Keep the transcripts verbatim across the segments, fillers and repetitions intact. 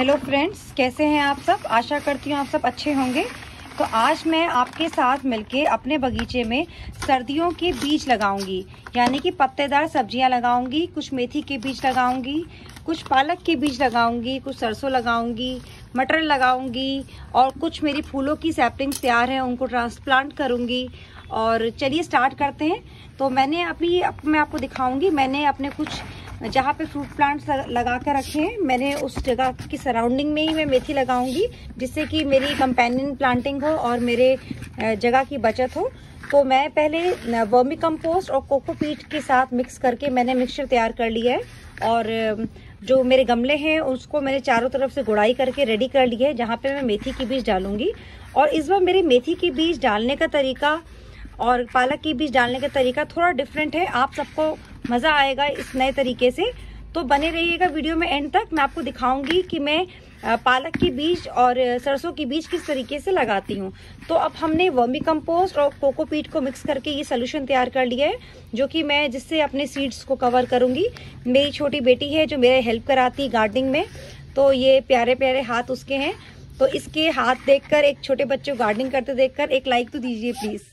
Hello friends, कैसे हैं आप सब। आशा करती हूँ आप सब अच्छे होंगे। तो आज मैं आपके साथ मिलके अपने बगीचे में सर्दियों के बीज लगाऊंगी, यानी कि पत्तेदार सब्जियां लगाऊंगी। कुछ मेथी के बीज लगाऊंगी, कुछ पालक के बीज लगाऊंगी, कुछ सरसों लगाऊंगी, मटर लगाऊंगी और कुछ मेरी फूलों की सैपलिंग्स तैयार हैं, उनको ट्रांसप्लांट करूंगी। और चलिए स्टार्ट करते हैं। तो मैंने अभी अप, मैं आपको दिखाऊंगी, मैंने अपने कुछ जहाँ पे फ्रूट प्लांट्स लगा कर रखे हैं, मैंने उस जगह की सराउंडिंग में ही मैं मेथी लगाऊंगी, जिससे कि मेरी कंपेनियन प्लांटिंग हो और मेरे जगह की बचत हो। तो मैं पहले वर्मी कंपोस्ट और कोकोपीट के साथ मिक्स करके मैंने मिक्सचर तैयार कर लिया है। और जो मेरे गमले हैं उसको मैंने चारों तरफ से गुड़ाई करके रेडी कर लिया है, जहाँ पे मैं मेथी की बीज डालूंगी। और इस बार मेरे मेथी की बीज डालने का तरीका और पालक की बीज डालने का तरीका थोड़ा डिफरेंट है। आप सबको मज़ा आएगा इस नए तरीके से, तो बने रहिएगा वीडियो में एंड तक। मैं आपको दिखाऊंगी कि मैं पालक की बीज और सरसों की बीज किस तरीके से लगाती हूँ। तो अब हमने वर्मी कंपोस्ट और कोकोपीट को मिक्स करके ये सोल्यूशन तैयार कर लिया है, जो कि मैं जिससे अपने सीड्स को कवर करूँगी। मेरी छोटी बेटी है जो मेरे हेल्प कराती है गार्डनिंग में, तो ये प्यारे प्यारे हाथ उसके हैं। तो इसके हाथ देखकर, एक छोटे बच्चे को गार्डनिंग करते देखकर एक लाइक तो दीजिए प्लीज़।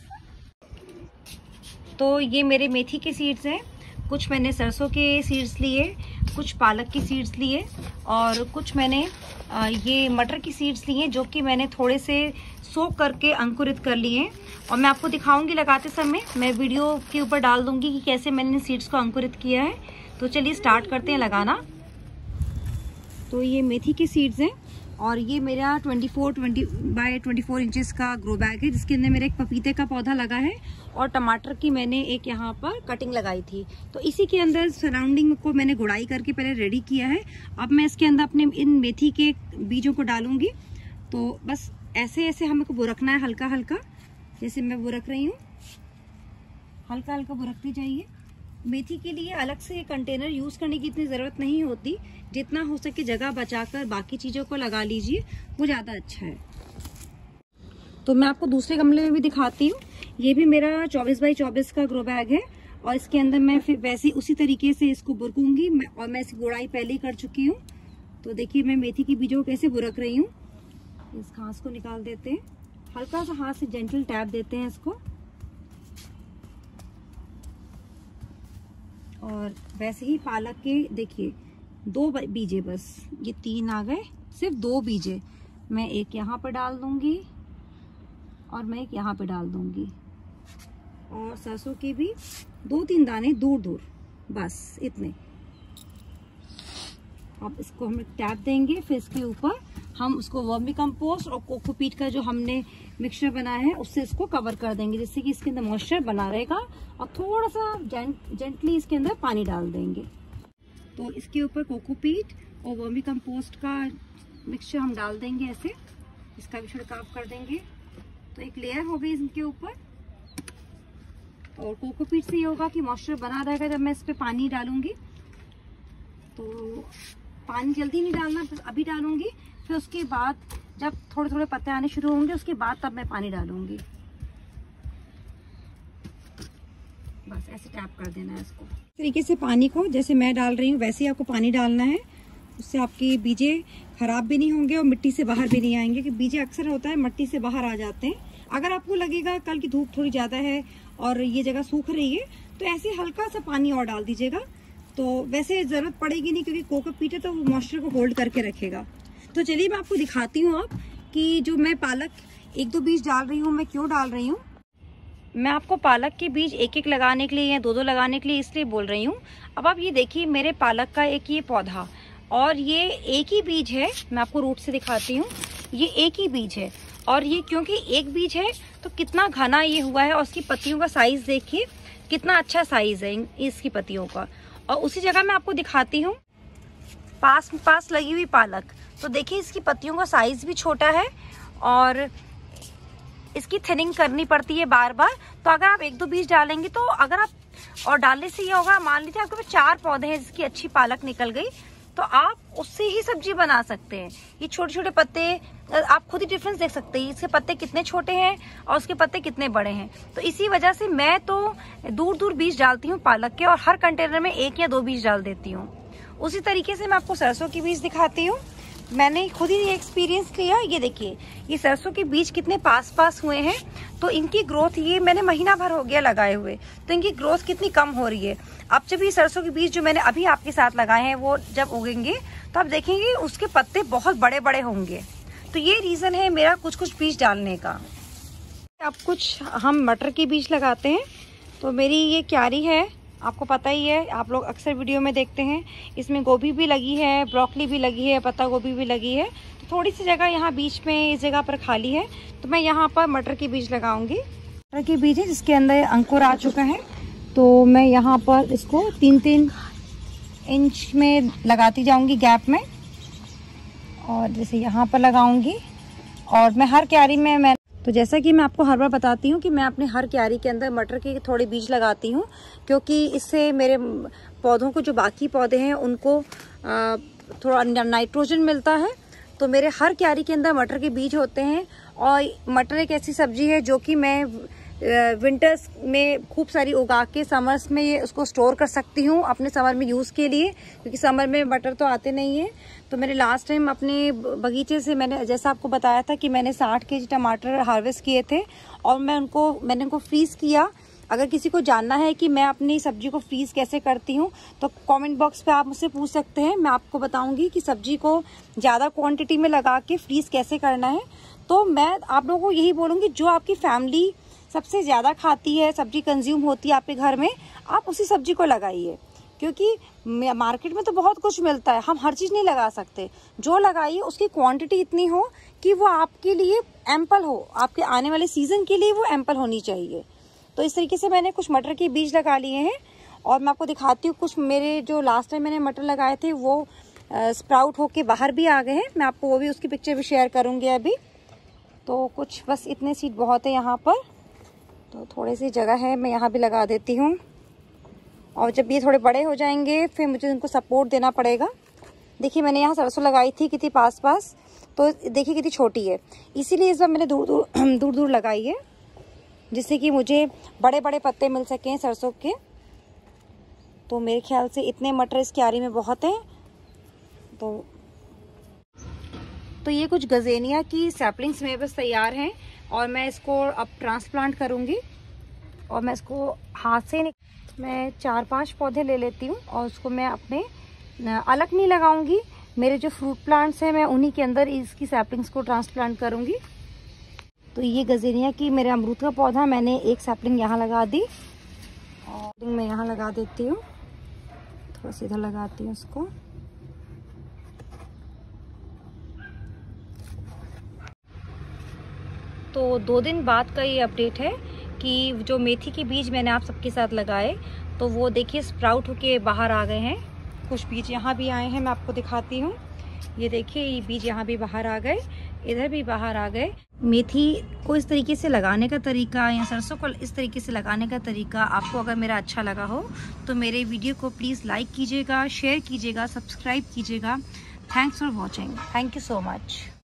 तो ये मेरे मेथी के सीड्स हैं, कुछ मैंने सरसों के सीड्स लिए, कुछ पालक की सीड्स लिए और कुछ मैंने ये मटर की सीड्स लिए, जो कि मैंने थोड़े से सोक करके अंकुरित कर लिए हैं। और मैं आपको दिखाऊंगी लगाते समय, मैं वीडियो के ऊपर डाल दूंगी कि कैसे मैंने सीड्स को अंकुरित किया है। तो चलिए स्टार्ट करते हैं लगाना। तो ये मेथी के सीड्स हैं और ये मेरा चौबीस बीस बाय चौबीस इंचेस का ग्रो बैग है, जिसके अंदर मेरा एक पपीते का पौधा लगा है और टमाटर की मैंने एक यहाँ पर कटिंग लगाई थी। तो इसी के अंदर सराउंडिंग को मैंने गुड़ाई करके पहले रेडी किया है। अब मैं इसके अंदर अपने इन मेथी के बीजों को डालूंगी। तो बस ऐसे ऐसे हमको बुरकना है, हल्का हल्का, जैसे मैं बुरक रही हूँ, हल्का हल्का बुरकती जाइए। मेथी के लिए अलग से कंटेनर यूज करने की इतनी जरूरत नहीं होती, जितना हो सके जगह बचाकर बाकी चीजों को लगा लीजिए, वो ज्यादा अच्छा है। तो मैं आपको दूसरे गमले में भी दिखाती हूँ। ये भी मेरा चौबीस बाई चौबीस का ग्रो बैग है और इसके अंदर मैं फिर वैसे उसी तरीके से इसको बुरकूंगी मैं, और मैं इसकी गुड़ाई पहले ही कर चुकी हूँ। तो देखिए मैं मेथी की बीजों को कैसे बुरक रही हूँ। इस घास को निकाल देते हैं, हल्का सा हाथ से जेंटल टैप देते हैं इसको। और वैसे ही पालक के देखिए दो बीजे, बस ये तीन आ गए, सिर्फ दो बीजे मैं एक यहाँ पर डाल दूंगी और मैं एक यहाँ पे डाल दूंगी। और सरसों के भी दो तीन दाने दूर दूर, बस इतने। अब इसको हम टैप देंगे, फिर इसके ऊपर हम उसको वर्मी कंपोस्ट और कोकोपीट का जो हमने मिक्सचर बनाया है उससे इसको कवर कर देंगे, जिससे कि इसके अंदर मॉइस्चर बना रहेगा। और थोड़ा सा जेंट, जेंटली इसके अंदर पानी डाल देंगे। तो इसके ऊपर कोकोपीट और वर्मी कंपोस्ट का मिक्सचर हम डाल देंगे ऐसे, इसका भी छिड़काव कर देंगे। तो एक लेयर हो गई इसके ऊपर। और कोकोपीट से ये होगा कि मॉइस्चर बना रहेगा जब मैं इस पे पानी डालूंगी। तो पानी जल्दी नहीं डालना, बस अभी डालूंगी, फिर उसके बाद जब थोड़े थोड़े पत्ते आने शुरू होंगे उसके बाद तब मैं पानी डालूंगी। बस ऐसे टैप कर देना है इसको। इस तरीके से पानी को जैसे मैं डाल रही हूँ वैसे ही आपको पानी डालना है। उससे आपके बीजे खराब भी नहीं होंगे और मिट्टी से बाहर भी नहीं आएंगे, कि बीजे अक्सर होता है मिट्टी से बाहर आ जाते हैं। अगर आपको लगेगा कल की धूप थोड़ी ज्यादा है और ये जगह सूख रही है, तो ऐसे हल्का सा पानी और डाल दीजिएगा। तो वैसे जरूरत पड़ेगी नहीं, क्योंकि कोकोपीट है तो वो मॉइस्चर को होल्ड करके रखेगा। तो चलिए मैं आपको दिखाती हूँ अब कि जो मैं पालक एक दो बीज डाल रही हूँ, मैं क्यों डाल रही हूँ। मैं आपको पालक के बीज एक एक लगाने के लिए या दो दो लगाने के लिए इसलिए बोल रही हूँ। अब आप ये देखिए मेरे पालक का एक ये पौधा, और ये एक ही बीज है। मैं आपको रूट से दिखाती हूँ, ये एक ही बीज है। और ये क्योंकि एक बीज है तो कितना घना ये हुआ है, और उसकी पत्तियों का साइज देखिए कितना अच्छा साइज है इसकी पत्तियों का। और उसी जगह मैं आपको दिखाती हूँ पास पास लगी हुई पालक। तो देखिए इसकी पत्तियों का साइज भी छोटा है और इसकी थिनिंग करनी पड़ती है बार बार। तो अगर आप एक दो बीज डालेंगे तो अगर आप, और डालने से ये होगा, मान लीजिए आपके पास चार पौधे हैं जिसकी अच्छी पालक निकल गई, तो आप उससे ही सब्जी बना सकते हैं। ये छोटे छोटे पत्ते, आप खुद ही डिफरेंस देख सकते हैं, इसके पत्ते कितने छोटे हैं और उसके पत्ते कितने बड़े हैं। तो इसी वजह से मैं तो दूर दूर बीज डालती हूँ पालक के, और हर कंटेनर में एक या दो बीज डाल देती हूँ। उसी तरीके से मैं आपको सरसों की बीज दिखाती हूँ। मैंने खुद ही ये एक्सपीरियंस लिया। ये देखिए ये सरसों के बीज कितने पास पास हुए हैं, तो इनकी ग्रोथ, ये मैंने महीना भर हो गया लगाए हुए, तो इनकी ग्रोथ कितनी कम हो रही है। अब जब ये सरसों के बीज जो मैंने अभी आपके साथ लगाए हैं वो जब उगेंगे तो आप देखेंगे उसके पत्ते बहुत बड़े बड़े होंगे। तो ये रीज़न है मेरा कुछ कुछ बीज डालने का। अब कुछ हम मटर के बीज लगाते हैं। तो मेरी ये क्यारी है, आपको पता ही है, आप लोग अक्सर वीडियो में देखते हैं। इसमें गोभी भी लगी है, ब्रोकली भी लगी है, पत्ता गोभी भी लगी है। तो थोड़ी सी जगह यहाँ बीच में इस जगह पर खाली है, तो मैं यहाँ पर मटर के बीज लगाऊंगी। मटर के बीज है जिसके अंदर अंकुर आ चुका है, तो मैं यहाँ पर इसको तीन तीन इंच में लगाती जाऊंगी गैप में, और जैसे यहाँ पर लगाऊंगी। और मैं हर क्यारी में मैं तो जैसा कि मैं आपको हर बार बताती हूँ कि मैं अपने हर क्यारी के अंदर मटर के थोड़े बीज लगाती हूँ, क्योंकि इससे मेरे पौधों को, जो बाकी पौधे हैं उनको आ, थोड़ा नाइट्रोजन मिलता है। तो मेरे हर क्यारी के अंदर मटर के बीज होते हैं। और मटर एक ऐसी सब्जी है जो कि मैं विंटर्स में खूब सारी उगा के समर्स में ये उसको स्टोर कर सकती हूँ अपने समर में यूज़ के लिए, क्योंकि समर में मटर तो आते नहीं है। तो मैंने लास्ट टाइम अपने बगीचे से, मैंने जैसा आपको बताया था कि मैंने साठ केजी टमाटर हार्वेस्ट किए थे, और मैं उनको मैंने उनको फ्रीज़ किया। अगर किसी को जानना है कि मैं अपनी सब्जी को फ्रीज़ कैसे करती हूँ तो कमेंट बॉक्स पे आप मुझसे पूछ सकते हैं। मैं आपको बताऊंगी कि सब्जी को ज़्यादा क्वांटिटी में लगा के फ्रीज़ कैसे करना है। तो मैं आप लोगों को यही बोलूँगी, जो आपकी फैमिली सबसे ज़्यादा खाती है, सब्जी कंज्यूम होती है आपके घर में, आप उसी सब्जी को लगाइए। क्योंकि मार्केट में तो बहुत कुछ मिलता है, हम हर चीज़ नहीं लगा सकते। जो लगाइए उसकी क्वांटिटी इतनी हो कि वो आपके लिए एम्पल हो, आपके आने वाले सीज़न के लिए वो एम्पल होनी चाहिए। तो इस तरीके से मैंने कुछ मटर के बीज लगा लिए हैं, और मैं आपको दिखाती हूँ कुछ मेरे जो लास्ट टाइम मैंने मटर लगाए थे वो स्प्राउट होके बाहर भी आ गए हैं। मैं आपको वो भी, उसकी पिक्चर भी शेयर करूँगी अभी। तो कुछ बस इतने सीड बहुत है यहाँ पर, तो थोड़ी सी जगह है, मैं यहाँ भी लगा देती हूँ। और जब ये थोड़े बड़े हो जाएंगे फिर मुझे इनको सपोर्ट देना पड़ेगा। देखिए मैंने यहाँ सरसों लगाई थी कितनी पास पास, तो देखिए कितनी छोटी है, इसीलिए इस बार मैंने दूर दूर दूर दूर लगाई है, जिससे कि मुझे बड़े बड़े पत्ते मिल सकें सरसों के। तो मेरे ख्याल से इतने मटर इस क्यारी में बहुत हैं। तो तो ये कुछ गजेनिया की सैपलिंग्स मेरे पास तैयार हैं, और मैं इसको अब ट्रांसप्लांट करूँगी। और मैं इसको हाथ से नहीं, मैं चार पांच पौधे ले लेती हूँ और उसको मैं अपने अलग नहीं लगाऊंगी। मेरे जो फ्रूट प्लांट्स हैं मैं उन्हीं के अंदर इसकी सैपलिंग्स को ट्रांसप्लांट करूँगी। तो ये गजेनिया की मेरा अमरूद का पौधा, मैंने एक सैपलिंग यहाँ लगा दी, और मैं यहाँ लगा देती हूँ, थोड़ा सा इधर लगाती हूँ उसको। तो दो दिन बाद का ये अपडेट है कि जो मेथी के बीज मैंने आप सबके साथ लगाए, तो वो देखिए स्प्राउट होके बाहर आ गए हैं। कुछ बीज यहाँ भी आए हैं, मैं आपको दिखाती हूँ। ये देखिए ये बीज यहाँ भी बाहर आ गए, इधर भी बाहर आ गए। मेथी को इस तरीके से लगाने का तरीका, या सरसों को इस तरीके से लगाने का तरीका आपको अगर मेरा अच्छा लगा हो तो मेरे वीडियो को प्लीज़ लाइक कीजिएगा, शेयर कीजिएगा, सब्सक्राइब कीजिएगा। Thanks for watching. Thank you so much.